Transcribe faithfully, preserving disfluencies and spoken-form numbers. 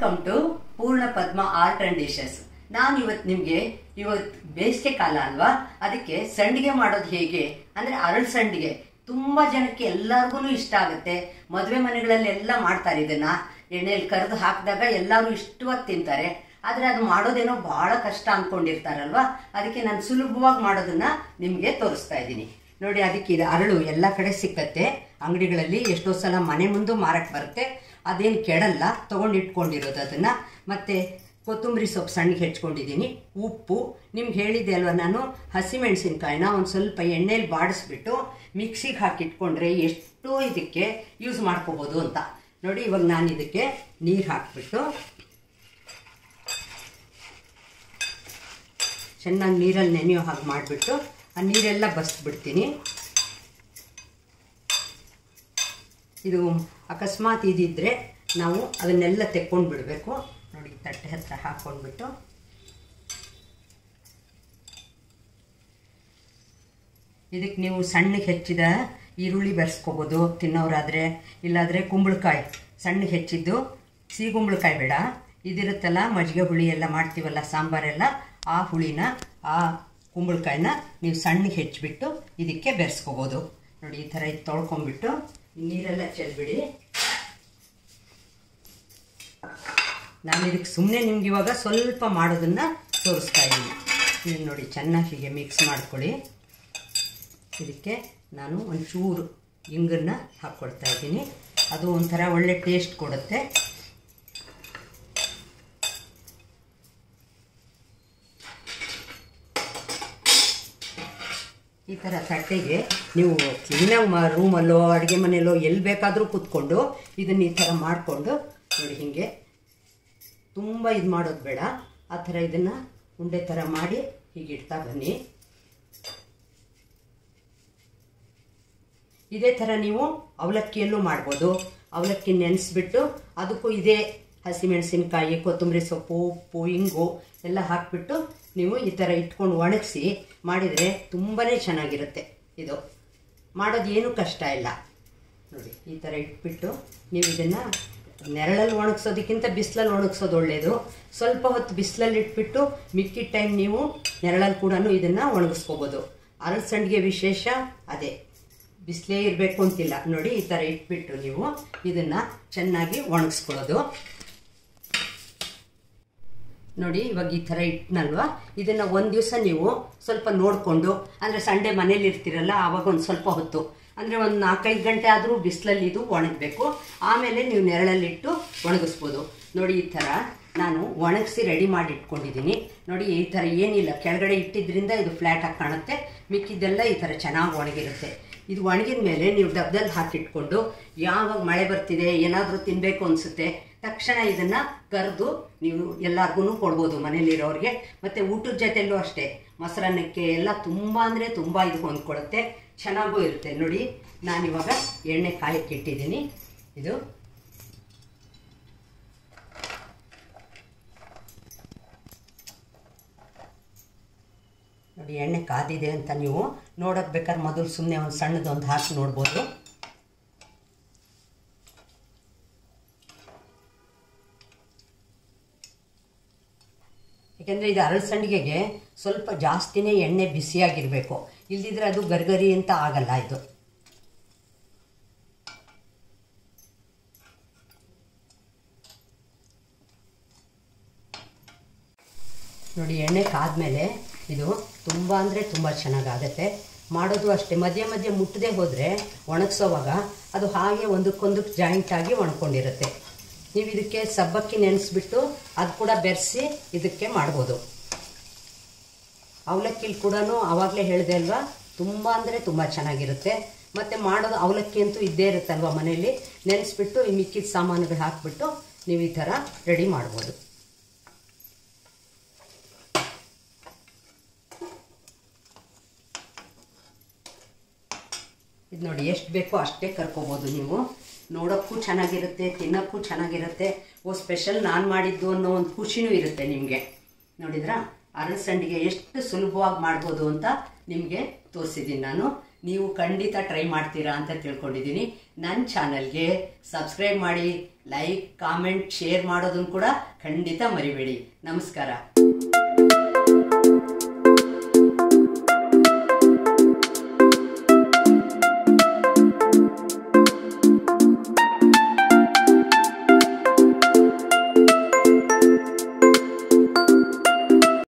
Welcome to ಪೂರ್ಣ ಪದ್ಮ art and dishes. ನಾನು ಇವತ್ತು ನಿಮಗೆ ಇವತ್ತು ಬೇಸಿಗೆ ಕಾಲ ಅಲ್ವಾ, ಅದಕ್ಕೆ ಸಂಡಿಗೆ ಮಾಡೋದು ಹೇಗೆ ಅಂದ್ರೆ ಅರಳು ಸಂಡಿಗೆ ತುಂಬಾ ಜನಕ್ಕೆ ಎಲ್ಲರಿಗೂ ಇಷ್ಟ ಆಗುತ್ತೆ. ಮದುವೆ ಮನೆಗಳಲ್ಲಿ ಎಲ್ಲ ಮಾಡ್ತಾರೆ. ಇದನ್ನ ಎಣ್ಣೆಯಲ್ಲಿ ಕರೆದು ಹಾಕಿದಾಗ ಎಲ್ಲರೂ ಇಷ್ಟವಾಗಿ ತಿಂತಾರೆ. ಆದ್ರೆ ಅದು ಮಾಡೋದೇನೋ ಬಹಳ ಕಷ್ಟ ಅನ್ಕೊಂಡಿರ್ತಾರಲ್ವಾ, ಅದಕ್ಕೆ ನಾನು ಸುಲಭವಾಗಿ ಮಾಡೋದನ್ನ ನಿಮ್ಗೆ ತೋರಿಸ್ತಾ ಇದ್ದೀನಿ ನೋಡಿ. ಅದಕ್ಕೆ ಇದು ಅರಳು ಎಲ್ಲ ಕಡೆ ಸಿಕ್ಕತ್ತೆ ಅಂಗಡಿಗಳಲ್ಲಿ, ಎಷ್ಟೋ ಸಲ ಮನೆ ಮುಂದೆ ಮಾರಕ್ಕೆ ಬರುತ್ತೆ. ಅದೇನು ಕೆಡಲ್ಲ, ತಗೊಂಡು ಇಟ್ಕೊಂಡಿರೋದು ಅದನ್ನ. ಮತ್ತೆ ಕೊತ್ತಂಬರಿ ಸೊಪ್ಪು ಸಣ್ಣಗೆ ಹೆಚ್ಕೊಂಡಿದ್ದೀನಿ, ಉಪ್ಪು, ನಿಮ್ಗೆ ಹೇಳಿದ್ದೆ ಅಲ್ವಾ ನಾನು ಹಸಿಮೆಣಸಿನ್ಕಾಯಿನ ಒಂದು ಸ್ವಲ್ಪ ಎಣ್ಣೆಲಿ ಬಾಡಿಸ್ಬಿಟ್ಟು ಮಿಕ್ಸಿಗೆ ಹಾಕಿಟ್ಕೊಂಡ್ರೆ ಎಷ್ಟೋ ಇದಕ್ಕೆ ಯೂಸ್ ಮಾಡ್ಕೋಬೋದು ಅಂತ ನೋಡಿ. ಇವಾಗ ನಾನು ಇದಕ್ಕೆ ನೀರು ಹಾಕಿಬಿಟ್ಟು ಚೆನ್ನಾಗಿ ನೀರಲ್ಲಿ ನೆನೆಯೋ ಹಾಗೆ ಮಾಡಿಬಿಟ್ಟು ಆ ನೀರೆಲ್ಲ ಬಸ್ಬಿಡ್ತೀನಿ. ಇದು ಅಕಸ್ಮಾತ್ ಇದಿದ್ರೆ ನಾವು ಅದನ್ನೆಲ್ಲ ತೆಕ್ಕೊಂಡು ಬಿಡಬೇಕು ನೋಡಿ. ತಟ್ಟೆ ಹತ್ರ ಹಾಕ್ಕೊಂಡ್ಬಿಟ್ಟು ಇದಕ್ಕೆ ನೀವು ಸಣ್ಣಗೆ ಹೆಚ್ಚಿದ ಈರುಳ್ಳಿ ಬೆರೆಸ್ಕೋಬೋದು ತಿನ್ನೋರಾದರೆ, ಇಲ್ಲಾದರೆ ಕುಂಬಳಕಾಯಿ ಸಣ್ಣಗೆ ಹೆಚ್ಚಿದ್ದು, ಸಿಹಿ ಕುಂಬಳಕಾಯಿ ಬೇಡ, ಇದಿರುತ್ತಲ್ಲ ಮಜ್ಜಿಗೆ ಹುಳಿ ಎಲ್ಲ ಮಾಡ್ತೀವಲ್ಲ ಸಾಂಬಾರೆಲ್ಲ, ಆ ಹುಳಿನ ಆ ಕುಂಬಳಕಾಯಿನ ನೀವು ಸಣ್ಣಗೆ ಹೆಚ್ಚಿಬಿಟ್ಟು ಇದಕ್ಕೆ ಬೆರೆಸ್ಕೋಬೋದು ನೋಡಿ. ಈ ಥರ ಇದು ತೊಳ್ಕೊಂಬಿಟ್ಟು ನೀರೆಲ್ಲ ಚೆಲ್ಬಿಡಿ. ನಾನು ಇದಕ್ಕೆ ಸುಮ್ಮನೆ ನಿಮ್ಗೆ ಇವಾಗ ಸ್ವಲ್ಪ ಮಾಡೋದನ್ನ ತೋರಿಸ್ತಾ ಇದ್ದೀನಿ. ನೀವು ನೋಡಿ ಚೆನ್ನಾಗಿ ಹೀಗೆ ಮಿಕ್ಸ್ ಮಾಡ್ಕೊಳ್ಳಿ. ಇದಕ್ಕೆ ನಾನು ಒಂಚೂರು ಇಂಗನ್ನು ಹಾಕ್ಕೊಡ್ತಾ ಇದ್ದೀನಿ, ಅದು ಒಂಥರ ಒಳ್ಳೆ ಟೇಸ್ಟ್ ಕೊಡುತ್ತೆ. ಈ ಥರ ತಟ್ಟೆಗೆ ನೀವು ಕ್ಲೀನಾಗಿ ಮ ರೂಮಲ್ಲೋ ಅಡುಗೆ ಮನೆಯಲ್ಲೋ ಎಲ್ಲಿ ಬೇಕಾದರೂ ಕೂತ್ಕೊಂಡು ಇದನ್ನು ಈ ಥರ ಮಾಡಿಕೊಂಡು ನೋಡಿ, ಹೀಗೆ ತುಂಬ ಇದು ಮಾಡೋದು ಬೇಡ, ಆ ಥರ ಇದನ್ನು ಉಂಡೆ ಥರ ಮಾಡಿ ಹೀಗೆ ಇಡ್ತಾ ಬನ್ನಿ. ಇದೇ ಥರ ನೀವು ಅವಲಕ್ಕಿಯಲ್ಲೂ ಮಾಡ್ಬೋದು. ಅವಲಕ್ಕಿ ನೆನೆಸ್ಬಿಟ್ಟು ಅದಕ್ಕೂ ಇದೇ ಹಸಿಮೆಣಸಿನ್ಕಾಯಿ, ಕೊತ್ತಂಬರಿ ಸೊಪ್ಪು, ಉಪ್ಪು, ಇಂಗು ಎಲ್ಲ ಹಾಕಿಬಿಟ್ಟು ನೀವು ಈ ಥರ ಇಟ್ಕೊಂಡು ಒಣಗಿಸಿ ಮಾಡಿದರೆ ತುಂಬಾ ಚೆನ್ನಾಗಿರುತ್ತೆ. ಇದು ಮಾಡೋದು ಏನೂ ಕಷ್ಟ ಇಲ್ಲ ನೋಡಿ. ಈ ಥರ ಇಟ್ಬಿಟ್ಟು ನೀವು ಇದನ್ನು ನೆರಳಲ್ಲಿ ಒಣಗಿಸೋದಕ್ಕಿಂತ ಬಿಸಿಲಲ್ಲಿ ಒಣಗಿಸೋದು ಒಳ್ಳೆಯದು. ಸ್ವಲ್ಪ ಹೊತ್ತು ಬಿಸಿಲಲ್ಲಿ ಇಟ್ಬಿಟ್ಟು ಮಿಕ್ಕಿದ ಟೈಮ್ ನೀವು ನೆರಳಲ್ಲಿ ಕೂಡ ಇದನ್ನು ಒಣಗಿಸ್ಕೋಬೋದು. ಅರಳು ಸಂಡಿಗೆ ವಿಶೇಷ ಅದೇ, ಬಿಸಿಲೇ ಇರಬೇಕು ಅಂತಿಲ್ಲ ನೋಡಿ. ಈ ಥರ ಇಟ್ಬಿಟ್ಟು ನೀವು ಇದನ್ನು ಚೆನ್ನಾಗಿ ಒಣಗಿಸ್ಕೊಳ್ಳೋದು ನೋಡಿ. ಇವಾಗ ಈ ಥರ ಇಟ್ಟನಲ್ವಾ, ಇದನ್ನು ಒಂದು ದಿವಸ ನೀವು ಸ್ವಲ್ಪ ನೋಡಿಕೊಂಡು, ಅಂದರೆ ಸಂಡೆ ಮನೇಲಿ ಇರ್ತೀರಲ್ಲ ಆವಾಗ ಒಂದು ಸ್ವಲ್ಪ ಹೊತ್ತು, ಅಂದರೆ ಒಂದು ನಾಲ್ಕೈದು ಗಂಟೆ ಆದರೂ ಬಿಸಿಲಲ್ಲಿ ಇದು ಒಣಗಬೇಕು. ಆಮೇಲೆ ನೀವು ನೆರಳಲ್ಲಿಟ್ಟು ಒಣಗಿಸ್ಬೋದು ನೋಡಿ. ಈ ಥರ ನಾನು ಒಣಗಿಸಿ ರೆಡಿ ಮಾಡಿ ಇಟ್ಕೊಂಡಿದ್ದೀನಿ ನೋಡಿ. ಈ ಥರ ಏನಿಲ್ಲ, ಕೆಳಗಡೆ ಇಟ್ಟಿದ್ರಿಂದ ಇದು ಫ್ಲ್ಯಾಟ್ ಆಗಿ ಕಾಣುತ್ತೆ, ಮಿಕ್ಕಿದ್ದೆಲ್ಲ ಈ ಥರ ಚೆನ್ನಾಗಿ ಒಣಗಿರುತ್ತೆ. ಇದು ಒಣಗಿದ ಮೇಲೆ ನೀವು ಡಬ್ಬದಲ್ಲಿ ಹಾಕಿಟ್ಕೊಂಡು ಯಾವಾಗ ಮಳೆ ಬರ್ತಿದೆ, ಏನಾದರೂ ತಿನ್ನಬೇಕು ಅನಿಸುತ್ತೆ ತಕ್ಷಣ ಇದನ್ನು ಕರೆದು ನೀವು ಎಲ್ಲರಿಗೂ ಕೊಡ್ಬೋದು ಮನೇಲಿರೋರಿಗೆ. ಮತ್ತು ಊಟದ ಜೊತೆಯಲ್ಲೂ ಅಷ್ಟೇ, ಮೊಸರನ್ನಕ್ಕೆ ಎಲ್ಲ ತುಂಬ ಅಂದರೆ ತುಂಬ ಇದು ಹೊಂದ್ಕೊಳುತ್ತೆ, ಚೆನ್ನಾಗೂ ಇರುತ್ತೆ ನೋಡಿ. ನಾನಿವಾಗ ಎಣ್ಣೆ ಕಾಯಕ್ಕೆ ಇಟ್ಟಿದ್ದೀನಿ. ಇದು ನೋಡಿ, ಎಣ್ಣೆ ಕಾದಿದೆ ಅಂತ ನೀವು ನೋಡೋಕೆ ಬೇಕಾದ್ರೆ ಮೊದಲು ಸುಮ್ಮನೆ ಒಂದು ಸಣ್ಣದೊಂದು ಹಾಕಿ ನೋಡ್ಬೋದು. ಯಾಕೆಂದರೆ ಇದು ಅರಳು ಸಂಡಿಗೆಗೆ ಸ್ವಲ್ಪ ಜಾಸ್ತಿನೇ ಎಣ್ಣೆ ಬಿಸಿಯಾಗಿರಬೇಕು, ಇಲ್ದಿದ್ರೆ ಅದು ಗರ್ಗರಿ ಅಂತ ಆಗಲ್ಲ. ಇದು ನೋಡಿ, ಎಣ್ಣೆ ಕಾದ್ಮೇಲೆ ಇದು ತುಂಬ ಅಂದರೆ ತುಂಬ ಚೆನ್ನಾಗಾಗತ್ತೆ. ಮಾಡೋದು ಅಷ್ಟೇ, ಮಧ್ಯೆ ಮಧ್ಯೆ ಮುಟ್ಟದೆ ಹೋದರೆ ಒಣಗಿಸೋವಾಗ ಅದು ಹಾಗೆ ಒಂದಕ್ಕೊಂದಕ್ಕೆ ಜಾಯಿಂಟಾಗಿ ಒಣಕೊಂಡಿರುತ್ತೆ. ನೀವು ಇದಕ್ಕೆ ಸಬ್ಬಕ್ಕಿ ನೆನೆಸ್ಬಿಟ್ಟು ಅದು ಕೂಡ ಬೆರೆಸಿ ಇದಕ್ಕೆ ಮಾಡ್ಬೋದು. ಅವಲಕ್ಕಿಲಿ ಕೂಡ ಆವಾಗಲೇ ಹೇಳಿದೆ ಅಲ್ವಾ, ತುಂಬ ಅಂದರೆ ತುಂಬ ಚೆನ್ನಾಗಿರುತ್ತೆ. ಮತ್ತು ಮಾಡೋದು ಅವಲಕ್ಕಿ ಅಂತೂ ಇದ್ದೇ ಇರುತ್ತಲ್ವ ಮನೆಯಲ್ಲಿ, ನೆನೆಸ್ಬಿಟ್ಟು ಈ ಮಿಕ್ಕಿದ ಸಾಮಾನುಗಳು ಹಾಕಿಬಿಟ್ಟು ನೀವು ಈ ಥರ ರೆಡಿ ಮಾಡ್ಬೋದು. ಇದು ನೋಡಿ, ಎಷ್ಟು ಬೇಕೋ ಅಷ್ಟೇ ಕರ್ಕೋಬೋದು ನೀವು. ನೋಡೋಕ್ಕೂ ಚೆನ್ನಾಗಿರುತ್ತೆ, ತಿನ್ನೋಕ್ಕೂ ಚೆನ್ನಾಗಿರುತ್ತೆ. ಓ ಸ್ಪೆಷಲ್ ನಾನು ಮಾಡಿದ್ದು ಅನ್ನೋ ಒಂದು ಖುಷಿನೂ ಇರುತ್ತೆ ನಿಮಗೆ. ನೋಡಿದ್ರಾ ಅರಳು ಸಂಡಿಗೆ ಎಷ್ಟು ಸುಲಭವಾಗಿ ಮಾಡ್ಬೋದು ಅಂತ ನಿಮಗೆ ತೋರಿಸಿದ್ದೀನಿ ನಾನು. ನೀವು ಖಂಡಿತ ಟ್ರೈ ಮಾಡ್ತೀರಾ ಅಂತ ತಿಳ್ಕೊಂಡಿದ್ದೀನಿ. ನನ್ನ ಚಾನಲ್ಗೆ ಸಬ್ಸ್ಕ್ರೈಬ್ ಮಾಡಿ, ಲೈಕ್, ಕಾಮೆಂಟ್, ಶೇರ್ ಮಾಡೋದನ್ನು ಕೂಡ ಖಂಡಿತ ಮರಿಬೇಡಿ. ನಮಸ್ಕಾರ.